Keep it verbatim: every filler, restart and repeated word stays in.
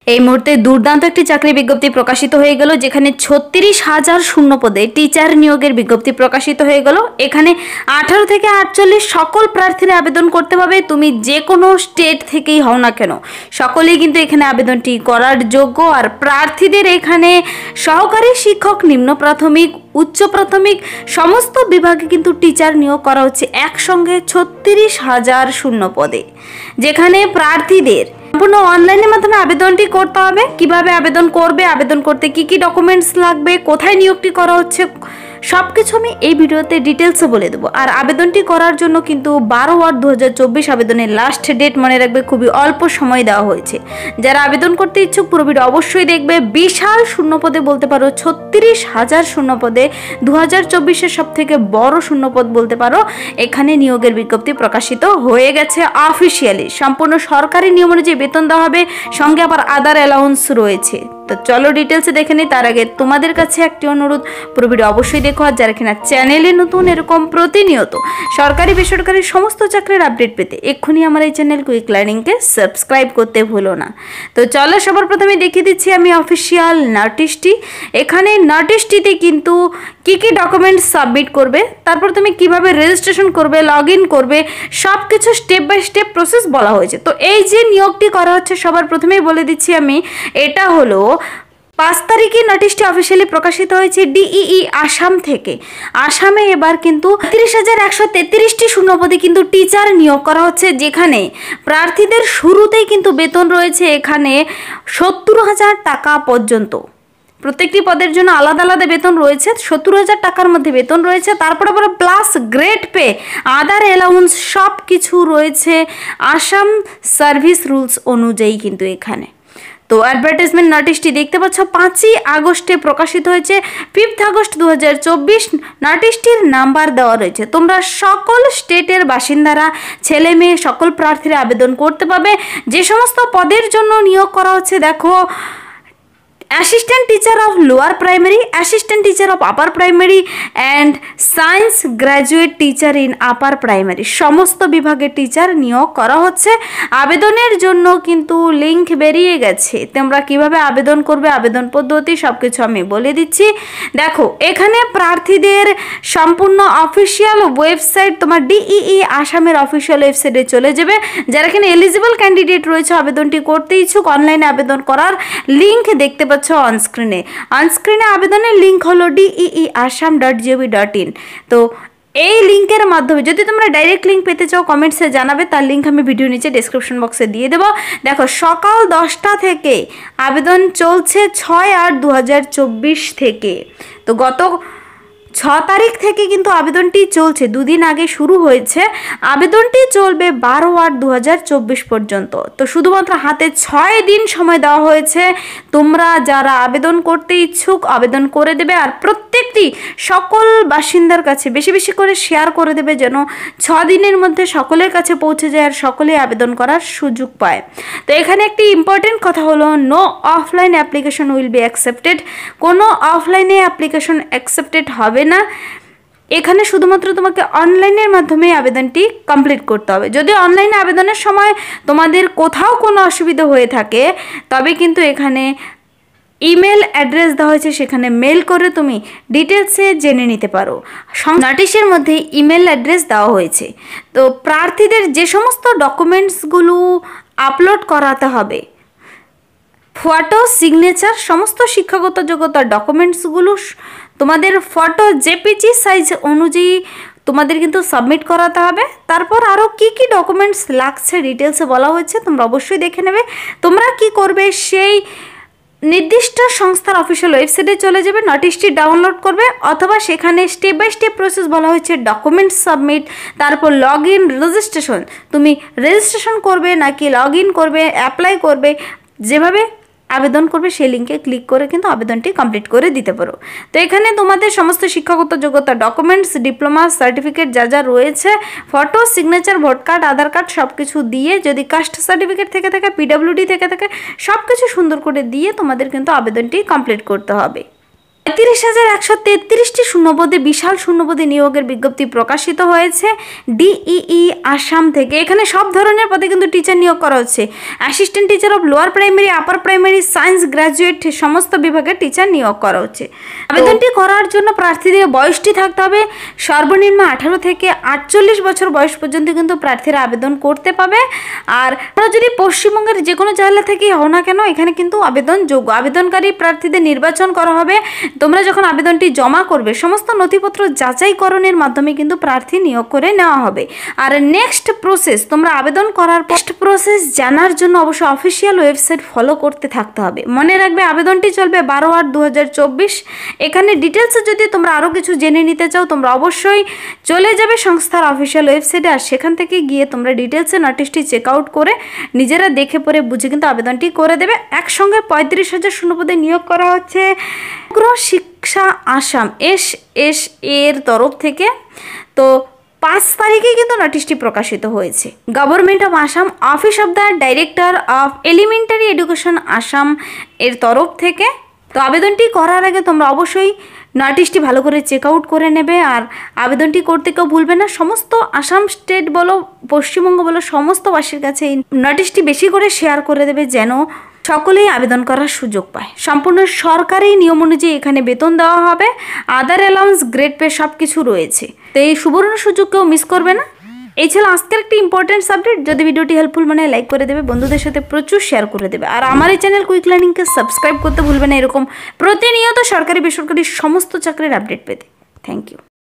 এই মুহূর্তে দুর্দান্ত একটি চাকরি বিজ্ঞপ্তি প্রকাশিত হয়ে গেল, যেখানে ছত্রিশ হাজার শূন্য পদে টিচার নিয়োগের বিজ্ঞপ্তি প্রকাশিত হয়ে গেল। এখানে আঠারো থেকে আটচল্লিশ সকল প্রার্থীরা আবেদন করতে পারবে। তুমি যে কোনো স্টেট থেকেই হও না কেন, সকলেই কিন্তু এখানে আবেদনটি করার যোগ্য। আর প্রার্থীদের এখানে সহকারী শিক্ষক, নিম্ন প্রাথমিক, উচ্চ প্রাথমিক সমস্ত বিভাগে কিন্তু টিচার নিয়োগ করা হচ্ছে একসঙ্গে ছত্রিশ হাজার শূন্য পদে, যেখানে প্রার্থীদের সম্পূর্ণ অনলাইনের মাধ্যমে আবেদনটি করতে হবে। কিভাবে আবেদন করবে, আবেদন করতে কি কি ডকুমেন্টস লাগবে, কোথায় নিয়োগটি করা হচ্ছে, সব কিছু আমি এই ভিডিওতে ডিটেলসে বলে দেবো। আর আবেদনটি করার জন্য কিন্তু বারো আট দু হাজার চব্বিশ আবেদনের লাস্ট ডেট মনে রাখবে, খুবই অল্প সময় দেওয়া হয়েছে। যারা আবেদন করতে ইচ্ছুক পুরো ভিডিও অবশ্যই দেখবে। বিশাল শূন্যপদে বলতে পারো, ছত্রিশ হাজার শূন্যপদে দু হাজার চব্বিশের সব থেকে বড় শূন্যপদ বলতে পারো। এখানে নিয়োগের বিজ্ঞপ্তি প্রকাশিত হয়ে গেছে অফিসিয়ালি। সম্পূর্ণ সরকারি নিয়ম অনুযায়ী বেতন দেওয়া হবে, সঙ্গে আবার আদার অ্যালাউন্স রয়েছে। তো চলো ডিটেলসে দেখে নিই। তার আগে তোমাদের কাছে একটি অনুরোধ, পুরো ভিডিও অবশ্যই দেখো। আর যারা কিনা চ্যানেলে নতুন এরকম প্রতিনিয়ত সরকারি বেসরকারি সমস্ত চাকরির আপডেট পেতে এক্ষুনি আমার এই চ্যানেল কুইক লার্নিংকে সাবস্ক্রাইব করতে ভুলো না। তো চলো সবার প্রথমে দেখিয়ে দিচ্ছি আমি অফিসিয়াল নোটিশটি। এখানে নোটিশটিতে কিন্তু কি কি ডকুমেন্টস সাবমিট করবে, তারপর তুমি কিভাবে রেজিস্ট্রেশন করবে, লগ ইন করবে, সব কিছু স্টেপ বাই স্টেপ প্রসেস বলা হয়েছে। তো এই যে নিয়োগটি করা হচ্ছে, সবার প্রথমেই বলে দিচ্ছি আমি, এটা হলো পাঁচ তারিখে নোটিশটি অফিসিয়ালি প্রকাশিত হয়েছে ডিইই আসাম থেকে। আসামে এবার কিন্তু তিরিশ হাজার একশো তেত্রিশটি শূন্যপদে কিন্তু টিচার নিয়োগ করা হচ্ছে, যেখানে প্রার্থীদের শুরুতেই কিন্তু বেতন রয়েছে এখানে সত্তর হাজার টাকা পর্যন্ত। প্রত্যেকটি পদের জন্য আলাদা আলাদা বেতন রয়েছে, সত্তর হাজার টাকার মধ্যে বেতন রয়েছে। তারপরে আবার plus grade pay, other allowance সব কিছু রয়েছে আসাম সার্ভিস রুলস অনুযায়ী কিন্তু এখানে। তো অ্যাডভার্টাইজমেন্ট নোটিশটি দেখতে পাচ্ছ পাঁচই আগস্টে প্রকাশিত হয়েছে, ফিফথ আগস্ট দু হাজার চব্বিশ। নোটিশটির নাম্বার দেওয়া রয়েছে। তোমরা সকল স্টেটের বাসিন্দারা, ছেলে মেয়ে সকল প্রার্থীরা আবেদন করতে পারবে। যে সমস্ত পদের জন্য নিয়োগ করা হচ্ছে দেখো, assistant teacher of lower primary, assistant teacher of upper primary and science graduate teacher in upper primary সমস্ত বিভাগে টিচার নিয়োগ করা হচ্ছে। আবেদনের জন্য কিন্তু লিঙ্ক বেরিয়ে গেছে, তোমরা কিভাবে আবেদন করবে, আবেদন পদ্ধতি সব কিছু আমি বলে দিচ্ছি। দেখো এখানে প্রার্থীদের সম্পূর্ণ অফিসিয়াল ওয়েবসাইট, তোমার ডিইই আসামের অফিসিয়াল ওয়েবসাইটে চলে যাবে। যারা এখানে এলিজিবল ক্যান্ডিডেট রয়েছে, আবেদনটি করতে ইচ্ছুক, অনলাইনে আবেদন করার লিঙ্ক দেখতে পাচ্ছ অনস্ক্রিনে। অনস্ক্রিনে আবেদনের লিঙ্ক হলো DEE Assam dot G O V dot in. তো এই লিঙ্কের মাধ্যমে যদি তোমরা ডাইরেক্ট লিঙ্ক পেতে চাও কমেন্টসে জানাবে, তার লিঙ্ক আমি ভিডিও নিচে ডেসক্রিপশন বক্সে দিয়ে দেবো। দেখো সকাল দশটা থেকে আবেদন চলছে, ছয় আট দু হাজার চব্বিশ থেকে। তো গত ছ তারিখ থেকে কিন্তু আবেদনটি চলছে, দুদিন আগে শুরু হয়েছে। আবেদনটি চলবে বারো আট দু হাজার চব্বিশ পর্যন্ত। তো শুধুমাত্র হাতে ছয় দিন সময় দেওয়া হয়েছে। তোমরা যারা আবেদন করতে ইচ্ছুক আবেদন করে দেবে। আর প্রত্যেকটি সকল বাসিন্দার কাছে বেশি বেশি করে শেয়ার করে দেবে, যেন ছ দিনের মধ্যে সকলের কাছে পৌঁছে যায় আর সকলেই আবেদন করার সুযোগ পায়। তো এখানে একটি ইম্পর্টেন্ট কথা হলো, no offline application will be accepted. কোনো অফলাইনে অ্যাপ্লিকেশন অ্যাকসেপ্টেড হবে না। এখানে শুধুমাত্র তোমাকে অনলাইনের মাধ্যমে আবেদনটি কমপ্লিট করতে হবে। যদি অনলাইনে আবেদনের সময় তোমাদের কোথাও কোনো অসুবিধা হয়ে থাকে, তবে কিন্তু এখানে ইমেল অ্যাড্রেস দেওয়া হয়েছে, সেখানে মেল করে তুমি ডিটেলসে জেনে নিতে পারো। নোটিশের মধ্যে ইমেল অ্যাড্রেস দেওয়া হয়েছে। তো প্রার্থীদের যে সমস্ত ডকুমেন্টসগুলো আপলোড করাতে হবে, ফটো, সিগনেচার, সমস্ত শিক্ষাগত যোগ্যতার ডকুমেন্টসগুলো তোমাদের ফটো জেপিজি সাইজ অনুযায়ী তোমাদের কিন্তু সাবমিট করাতে হবে। তারপর আরও কি কি ডকুমেন্টস লাগছে ডিটেলসে বলা হয়েছে, তোমরা অবশ্যই দেখে নেবে। তোমরা কি করবে, সেই নির্দিষ্ট সংস্থার অফিসিয়াল ওয়েবসাইটে চলে যাবে, নোটিশটি ডাউনলোড করবে, অথবা সেখানে স্টেপ বাই স্টেপ প্রসেস বলা হয়েছে, ডকুমেন্টস সাবমিট, তারপর লগ ইন, রেজিস্ট্রেশন। তুমি রেজিস্ট্রেশন করবে নাকি লগ ইন করবে, অ্যাপ্লাই করবে, যেভাবে আবেদন করবে সেই লিঙ্কে ক্লিক করে কিন্তু আবেদনটি কমপ্লিট করে দিতে পারো। তো এখানে তোমাদের সমস্ত শিক্ষাগত যোগ্যতা ডকুমেন্টস, ডিপ্লোমা, সার্টিফিকেট যা যা রয়েছে, photo, signature, vote card, Aadhaar card সব কিছু দিয়ে, যদি কাস্ট সার্টিফিকেট থেকে থাকে, পিডাব্লিউডি থেকে থাকে, সব কিছু সুন্দর করে দিয়ে তোমাদের কিন্তু আবেদনটি কমপ্লিট করতে হবে। তিরিশ হাজার একশো তেত্রিশটি শূন্যপদে বিশাল শূন্যপদে নিয়োগের বিজ্ঞপ্তি প্রকাশিত হয়েছে ডিইই আসাম থেকে। এখানে সব ধরনের পদে কিন্তু টিচার নিয়োগ করা হচ্ছে। Assistant teacher of lower primary, upper primary, science graduate সমস্ত বিভাগের টিচার নিয়োগ করা হচ্ছে। আবেদনটি করার জন্য প্রার্থীদের বয়সটি থাকতে হবে সর্বনিম্ন আঠারো থেকে আটচল্লিশ বছর বয়স পর্যন্ত কিন্তু প্রার্থীরা আবেদন করতে পাবে। আর তোমরা যদি পশ্চিমবঙ্গের যে কোনো জেলা থেকেই হও না কেন, এখানে কিন্তু আবেদনযোগ্য। আবেদনকারী প্রার্থীদের নির্বাচন করা হবে। তোমরা যখন আবেদনটি জমা করবে সমস্ত নথিপত্র যাচাইকরণের মাধ্যমে কিন্তু প্রার্থী নিয়োগ করে নেওয়া হবে। আর নেক্সট প্রসেস, তোমরা আবেদন করার নেক্সট প্রসেস জানার জন্য অবশ্যই অফিসিয়াল ওয়েবসাইট ফলো করতে থাকতে হবে। মনে রাখবে আবেদনটি চলবে বারো আট দু হাজার চব্বিশ। এখানে ডিটেলসে যদি তোমরা আরও কিছু জেনে নিতে চাও তোমরা অবশ্যই চলে যাবে সংস্থার অফিসিয়াল ওয়েবসাইটে, আর সেখান থেকে গিয়ে তোমরা ডিটেলসে নোটিশটি চেক আউট করে নিজেরা দেখে পড়ে বুঝে কিন্তু আবেদনটি করে দেবে। একসঙ্গে পঁয়ত্রিশ হাজার শূন্যপদে নিয়োগ করা হচ্ছে শিক্ষা আসাম এস এস এর তরফ থেকে। তো পাঁচ তারিখে কিন্তু নোটিশটি প্রকাশিত হয়েছে। Government of Assam, office of the director of elementary education Assam এর তরফ থেকে। তো আবেদনটি করার আগে তোমরা অবশ্যই নোটিশটি ভালো করে চেক আউট করে নেবে। আর আবেদনটি করতে কেউ ভুলবে না। সমস্ত আসাম স্টেট বলো, পশ্চিমবঙ্গ বলো, সমস্তবাসীর কাছে এই নোটিশটি বেশি করে শেয়ার করে দেবে যেন সকলেই আবেদন করার সুযোগ পায়। সম্পূর্ণ সরকারি নিয়ম অনুযায়ী এখানে বেতন দেওয়া হবে, আদার অ্যালাউন্স, গ্রেড পে সব কিছু রয়েছে। তো এই সুবর্ণ সুযোগ কেউ মিস করবে না। এই ছিল আজকের একটি ইম্পর্টেন্ট সাবজেক্ট। যদি ভিডিওটি হেল্পফুল মানে লাইক করে দেবে, বন্ধুদের সাথে প্রচুর শেয়ার করে দেবে। আর আমার এই চ্যানেল কুইক লার্নিংকে সাবস্ক্রাইব করতে ভুলবে না এরকম প্রতিনিয়ত সরকারি বেসরকারি সমস্ত চাকরির আপডেট পেতে। Thank you.